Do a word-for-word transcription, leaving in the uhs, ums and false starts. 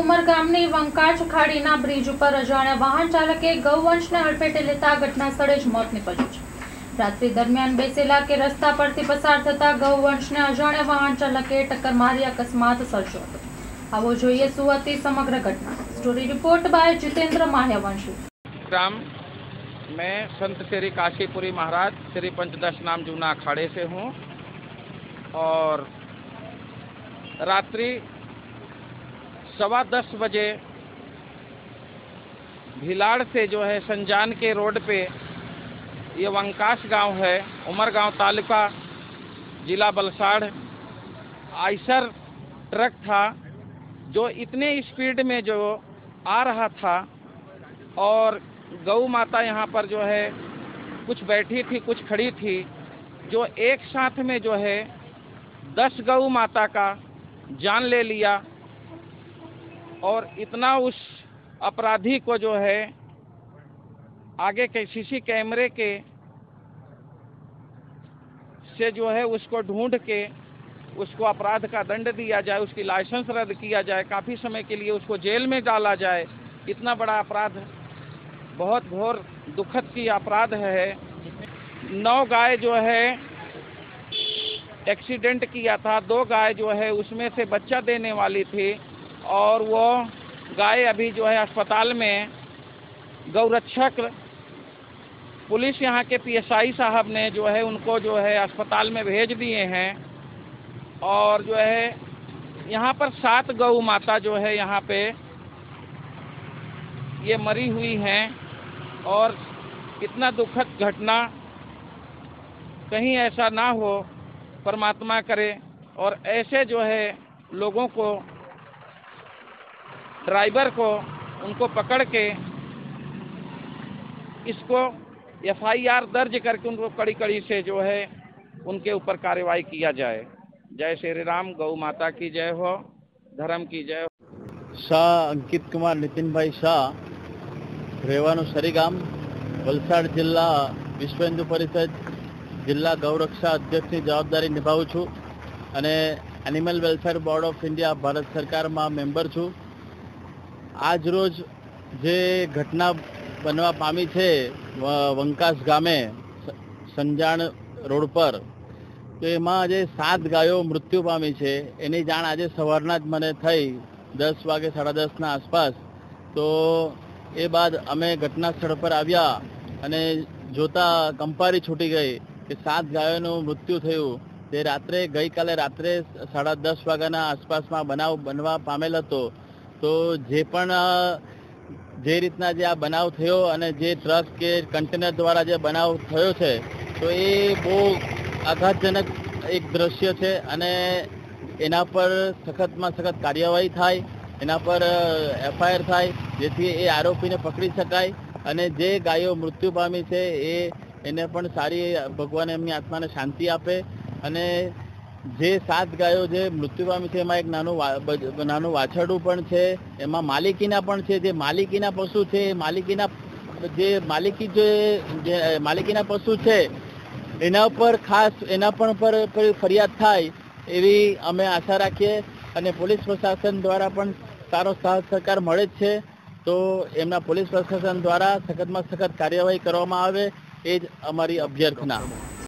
ઉમરગામની વંકાચ ખાડીના bridge ઉપર અજાણ્યા વાહન ચાલકે ગૌવંશને હડફેટે લેતા ઘટના સ્થળે જ મોત નીપજ્યું છે। રાત્રિ દરમિયાન બેસેલા કે રસ્તા પરથી પસાર થતા ગૌવંશને અજાણ્યા વાહન ચાલકે ટક્કર મારી અકસ્માત સર્જ્યો હતો। આવો જોઈએ શું હતી સમગ્ર घटना। Story report by Jitendra Mahyavanshi. ग्राम मैं संत श्री काशीपुरी महाराज श्री पंचदश नाम जूना अखाड़े से हूँ और रात्रि सवा दस बजे भिलाड़ से जो है संजान के रोड पे ये वंकाश गांव है, उमरगांव तालुका जिला बलसाड़। आइसर ट्रक था जो इतने स्पीड में जो आ रहा था और गौ माता यहाँ पर जो है कुछ बैठी थी कुछ खड़ी थी, जो एक साथ में जो है दस गौ माता का जान ले लिया और इतना उस अपराधी को जो है आगे के सीसी कैमरे के से जो है उसको ढूंढ के उसको अपराध का दंड दिया जाए, उसकी लाइसेंस रद्द किया जाए, काफ़ी समय के लिए उसको जेल में डाला जाए। इतना बड़ा अपराध, बहुत घोर दुखद की अपराध है। नौ गाय जो है एक्सीडेंट किया था, दो गाय जो है उसमें से बच्चा देने वाली थी और वो गाय अभी जो है अस्पताल में गौरक्षक पुलिस यहाँ के पीएसआई साहब ने जो है उनको जो है अस्पताल में भेज दिए हैं। और जो है यहाँ पर सात गौ माता जो है यहाँ पे ये मरी हुई हैं और इतना दुखद घटना कहीं ऐसा ना हो, परमात्मा करे। और ऐसे जो है लोगों को, ड्राइवर को, उनको पकड़ के इसको एफ आई आर दर्ज करके उनको कड़ी कड़ी से जो है उनके ऊपर कार्रवाई किया जाए। जय श्री राम, गौ माता की जय हो, धर्म की जय हो। शाह अंकित कुमार नितिन भाई शाह, રહેવાનું સરીગામ, વલસાડ જિલ્લા વિશ્વ હિન્દુ પરિષદ જિલ્લા ગૌરક્ષા અધ્યક્ષની જવાબદારી નિભાવું છું અને animal welfare board of India Bharat સરકારમાં મેમ્બર છું। આજ રોજ જે ઘટના બનવા પામી છે વંકાશ ગામે સંજાણ રોડ પર, તો એમાં જે સાત ગાયો મૃત્યુ પામી છે એની જાણ આજે સવારના જ મને થઈ દસ વાગે સાડા દસના આસપાસ। તો એ બાદ અમે ઘટના સ્થળ પર આવ્યા અને જોતા કંપારી છૂટી ગઈ કે સાત ગાયોનું મૃત્યુ થયું। તે રાત્રે ગઈકાલે રાત્રે સાડા દસ વાગ્યાના આસપાસમાં બનાવ બનવા પામેલ હતો। તો જે પણ જે રીતના જે આ બનાવ થયો અને જે ટ્રક કે કન્ટેનર દ્વારા જે બનાવ થયો છે તો એ બહુ આઘાતજનક એક દ્રશ્ય છે અને એના પર સખતમાં સખત કાર્યવાહી થાય, એના પર એફ આઈ આર થાય જેથી એ આરોપીને પકડી શકાય અને જે ગાયો મૃત્યુ પામી છે એ એને પણ સારી ભગવાન એમની આત્માને શાંતિ આપે। અને જે સાત ગાયો જે મૃત્યુ પામી છે એમાં એક નાનું નાનું વાછરડું પણ છે, એમાં માલિકીના પણ છે। જે માલિકીના પશુ છે એ માલિકીના જે માલિકી જે માલિકીના પશુ છે એના પર ખાસ એના પણ પર ફરિયાદ થાય એવી અમે આશા રાખીએ અને પોલીસ પ્રશાસન દ્વારા પણ સારો સાથ સહકાર મળે જ છે। તો એમના પોલીસ પ્રશાસન દ્વારા સખતમાં સખત કાર્યવાહી કરવામાં આવે એ જ અમારી અભ્યર્થના।